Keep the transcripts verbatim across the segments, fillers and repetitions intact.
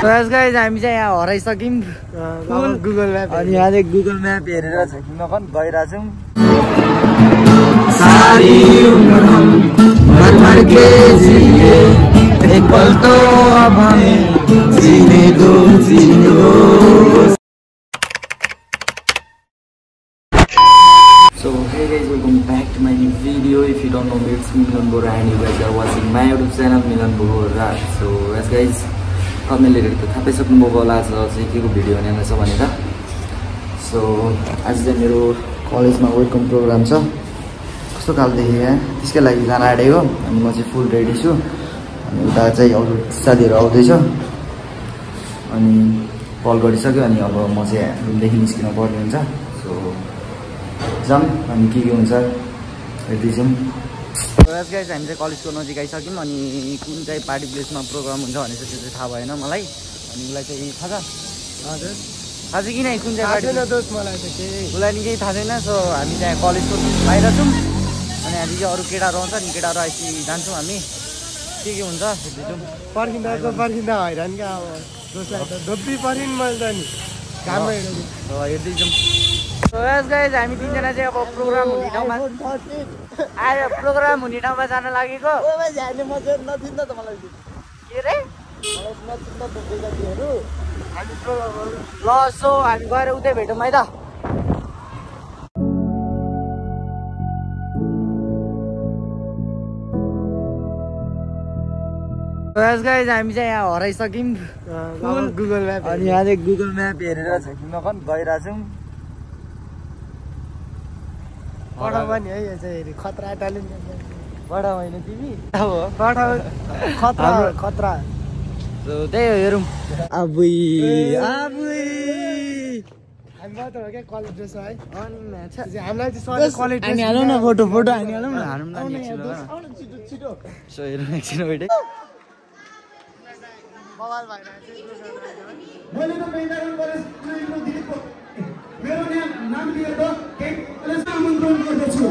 Guys guys हामी चाहिँ यहाँ हराइसक्यौँ गुगल म्याप अनि यहाँ चाहिँ गुगल म्याप हेरेर छौँ नखन गइरहेछौँ सारी उम्र हम मर मर के जिए एक पल तो अब हमें जीने दो जीने दो. So hey guys, welcome back to my new video. If you don't know me, it's Milan Bora and you guys are watching my YouTube channel Milan Bora. So as guys, thumbnail हेरेर त थाहा सक्नुभएको होला आज चाहिँ के को video बनाउन छ भनेर. सो आज चाहिँ मेरो कलेजमा वेलकम प्रोग्राम छ. कस्तो खाल देखियो यहाँ त्यसकै लागि जान आँटेको अनि म चाहिँ फुल रेडी छु. अनि उता चाहिँ अरू साथीहरू आउँदैछ अनि कल गरिसक्यो अनि अब म चाहिँ रुमदेखि निस्किनु पर्ने हुन्छ. सो जाम अनि के के हुन्छ हेर्दैछौँ. गाइस गाइस हामी चाहिँ कलेजको नजिक आइसक्यौँ अनि कुन चाहिँ पार्टी प्लेसमा प्रोग्राम हुन्छ भनेर त्यो चाहिँ थाहा भएन मलाई. अनि उसलाई चाहिँ थाहा छ हजुर थाहा छ किन कुन चाहिँ पार्टी दोस्त मलाई त केही उसलाई नि केही थाहा छैन. सो हामी चाहिँ कलेजको बाहिर छौँ अनि हामी चाहिँ अरू केटाहरू आउँछ नि केटाहरू आएपछि जान्छौँ हामी के के हुन्छ हेर्दैछौँ. पर्खिँदाको पर्खिँदा हैरान क्या अब दोस्लाई त धोप्पी पर्खिनु मैले त नि घाममा हेर्दैछौँ. सो यस गाइस हामी तिनजना चाहिँ अब प्रोग्राम हुने ठाउँमा आयो प्रोग्राम हुने ठाउँमा जान लागेको. के रे ल सो हामी गएर उतै भेटौँ है त. यस गाइस हामी चाहिँ यहाँ हराइसक्यौँ गुगल म्याप अनि यहाँ चाहिँ गुगल म्याप हेरेर छौँ नखन गइरहेछौँ. बडा पनि है यो चाहिँ खतरा ट्यालेन्ट बडा होइन तिमी बडा खतरा खतरा. त्यही हो हेरौँ. अबुई अबुई हामी मात्र हो क्या कलेज ड्रेस है अनि हामीलाई चाहिँ कलेज हामी हालौँ न फोटो फोटो हामी हालौँ न हालौँ न छिटो. सो हेरौँ एकछिन वेटे मैले त मेन्टारन कलेज ट्रेनिङमा दिएको मेरो नाम लिएर केही आमन्त्रण गर्दछु.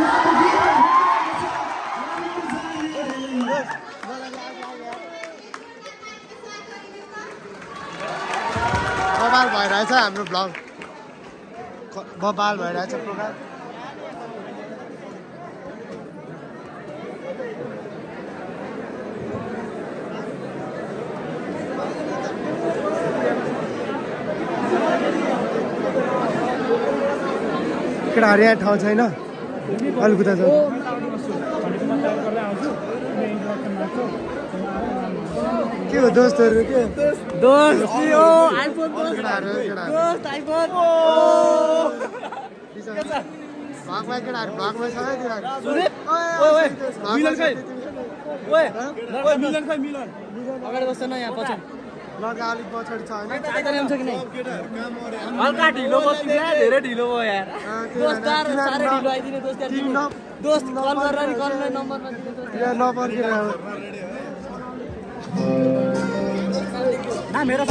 बबाल भइरहेछ हाम्रो ब्लग बबाल भइरहेछ प्रोग्राम. केटाहरू यहाँ ठाउँ छैन अलिकता छ के हो दोस्तहरू के दोस्त भगमा केटाहरू भगमा छ अगाडि बस्छ न यहाँ पछि लगा अलिक पछाडि छ होइन हल्का ढिलो बस्नु धेरै ढिलो भयो यार. दोस्त कल गरेर नि कल नम्बरमा यहाँ नपर्खेर ना मेरो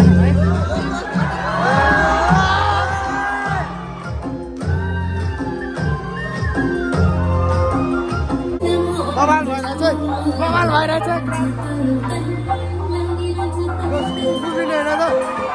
बबाल भइरहेछ बबाल भइरहेछ हेर त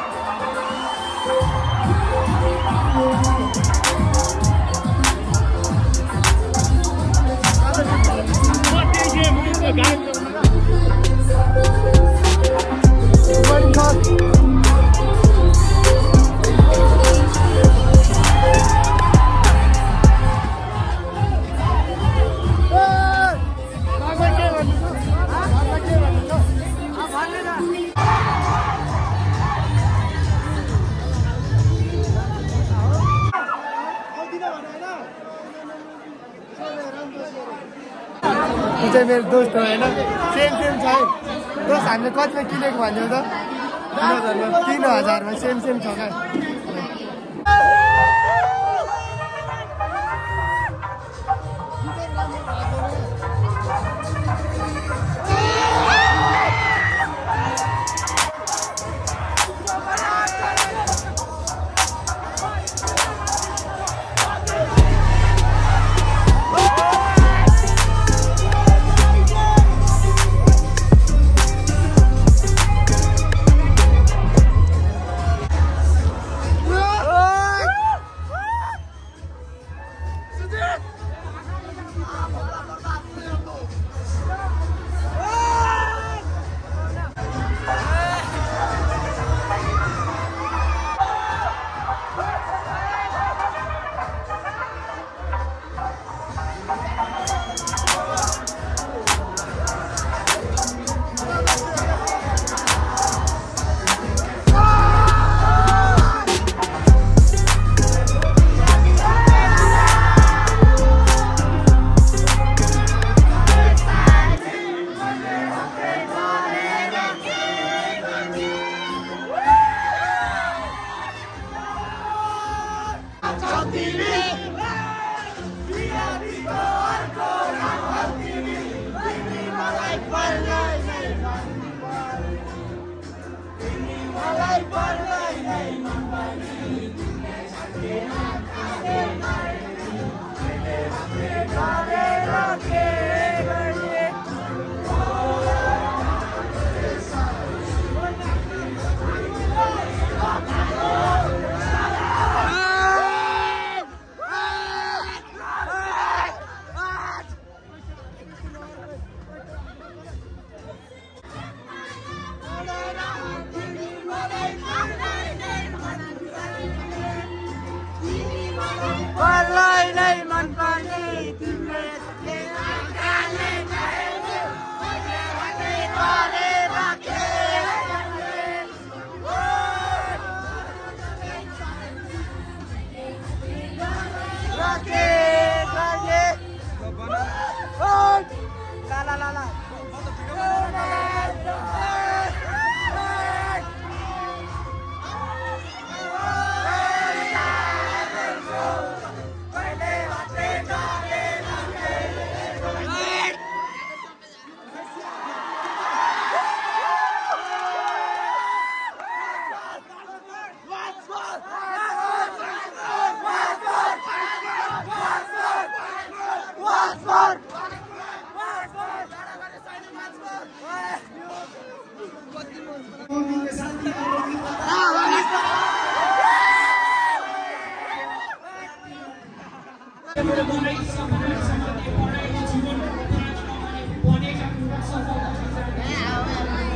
चाहिँ मेरो दोस्त हो होइन सेम सेम छ है दोस्त हामीले कतिमा किनेको भन्यो त तिन हजारमा तिन हजारमा सेम सेम छ क्या.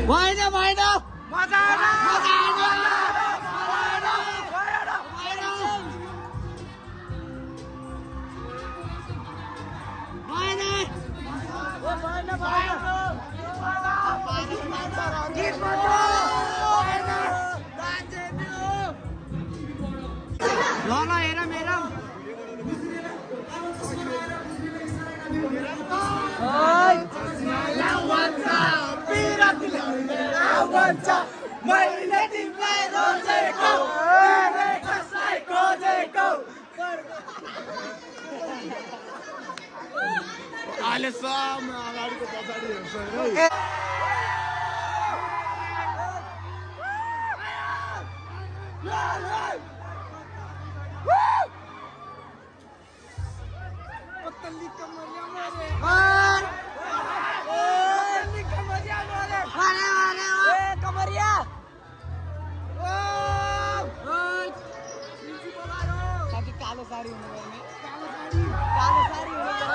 भएन भएन मजा आएन मजा आएन ल ल हेरौँ हेरौँ मैले तिमीलाई रोजेको कसलाई खोजेको अहिले सब अगाडिको पछाडि हेर्छ कालो साडी हुनुपर्ने कालो साडी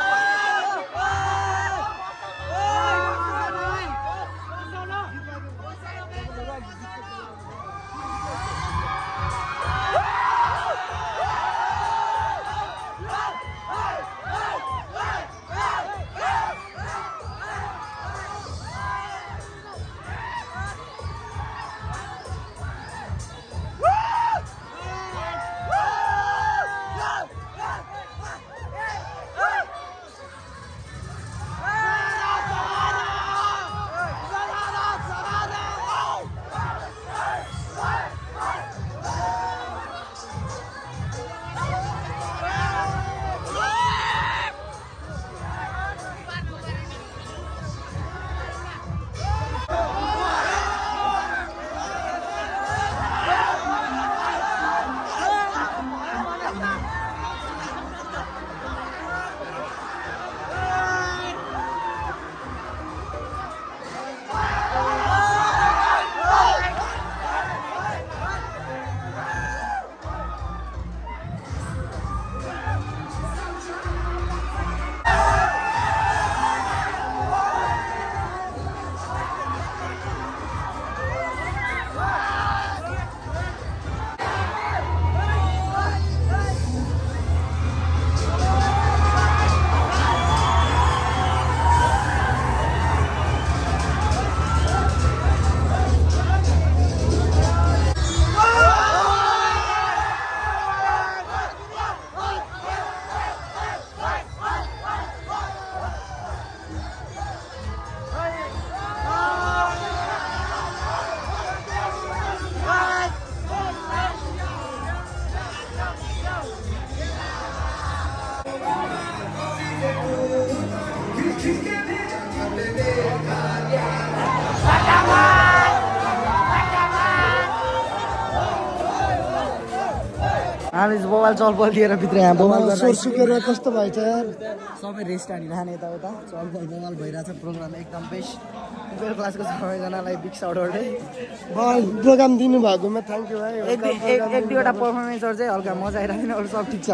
हामी मोबाइल चलपल दिएर भित्र यहाँ मोबाइल स्वर सुकेर कस्तो भएछ यार सबै रेस्ट हानिरहने यताउता चलपल मोबाइल भइरहेछ प्रोग्राम एकदम बेस्ट मेरो क्लासको सबैजनालाई बिग साउट आउट है भाइ प्रोग्राम दिनुभएकोमा थ्याङ्क यू भाइ एक एक दुईवटा पर्फर्मेन्सहरू चाहिँ हल्का मजा आइरहेको छैन अरू सब ठिक छ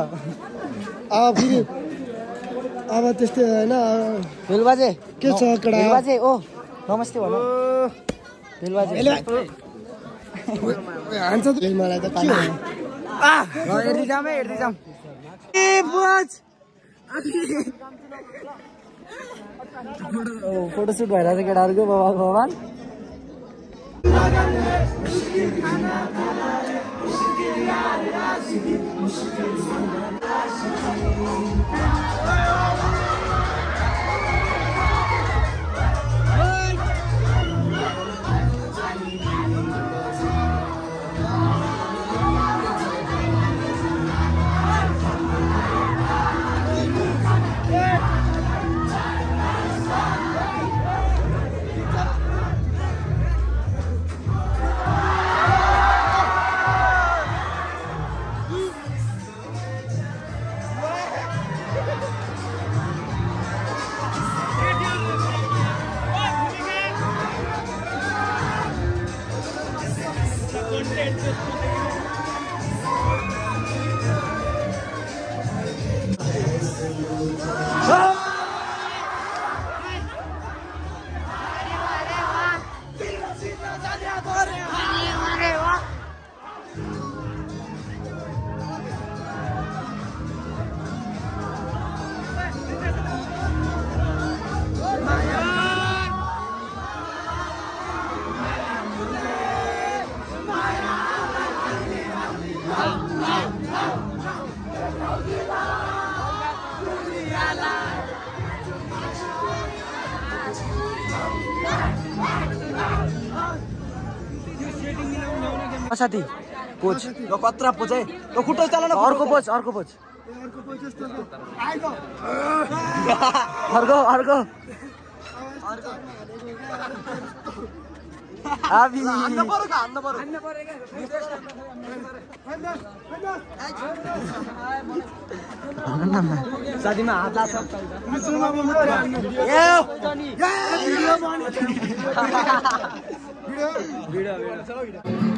अब फेरि अब त्यस्तै होइन भेलबाजे के छ कडा भेलबाजे ओ नमस्ते भन भेलबाजे हान्छ मलाई त के हेर्दै जाऊँ है हेर्दै जाऊँ ए बुझ फोटोसुट भइरहेछ केटाहरूको बाबा भगवान साथी कोच यो कत्रा पोच है यो खुट्टा चला न अर्को पोच अर्को पोच अर्को पोच जस्तो आइगो अर्को अर्को आबी हान्न पर्यो का हान्न पर्यो हान्न पर्यो के साथीमा हात लाग्छ ए भिडियो बन्यो भिडियो भिडियो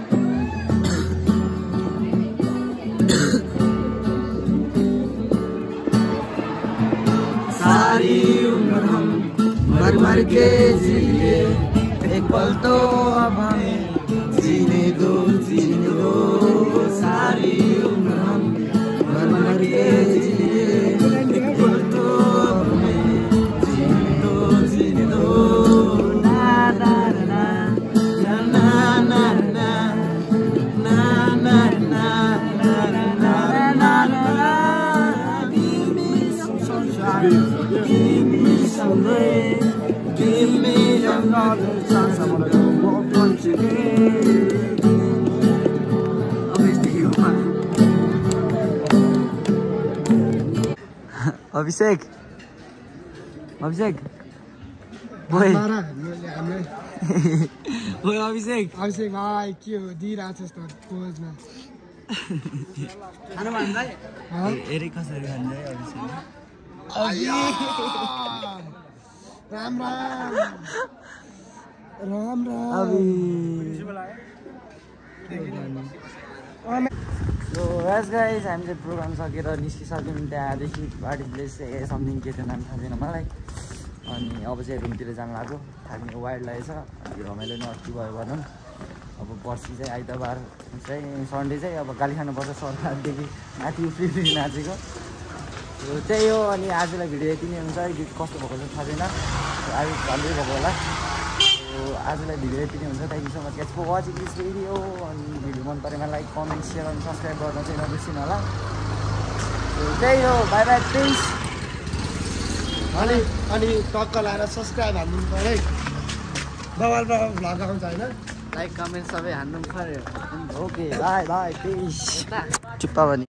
सारी उम्र हम भर भर के जिए एक पल तो अब हमें जीने दो जीने दो सारी उम्र हम भर भर के जिए एक पल तो अब हमें जीने दो जीने दो ना ना ना ना ना ना ना ना ना ना ना ना ना give me some sunshine give me some rain give me another chance I wanna go walk once again Abhishek Abhishek बोय मारा हामीले बोय अभिषेक अभिषेक भाइ के हो दिइरहेको छ त कोचमा खानु भन्दै हेरे कसरी खान्छ है अभिषेक राम राम राम राम अभि सो एज गाइज हामी चाहिँ प्रोग्राम सकेर निस्किसक्यौँ त्यहाँदेखि पार्टी प्लेस चाहिँ समथिङ के थियो नाम थाहा छैन मलाई अनि अब चाहिँ रुमतिर जानु लाग्यो थाक्ने वाइल्ड लागेछ अनि रमाइलो नै अस्ति भयो भनौँ अब पर्सि चाहिँ आइतबार चाहिँ सन्डे चाहिँ अब गाली खानुपर्छ सरकारदेखि माथि उफ्री नाचेको त्यही हो अनि आजलाई भिडियो यति नै हुन्छ गीत कस्तो भएको छ थाहा छैन आज झन्डै भएको होला आजलाई भिडियो यति नै हुन्छ thank you so much for watching this video अनि भिडियो मन परेमा लाइक कमेन्ट सेयर अनि सब्सक्राइब गर्न चाहिँ नबिर्सिनु होला त्यही हो बाई बाई प्लिज अनि अनि टक्क लाएर सब्सक्राइब हान्नु पऱ्यो है बबाल बबाल भ्लग आउँछ होइन लाइक कमेन्ट सबै हान्नु पर्यो ओके बाई बाई प्लिज चुप्पा भने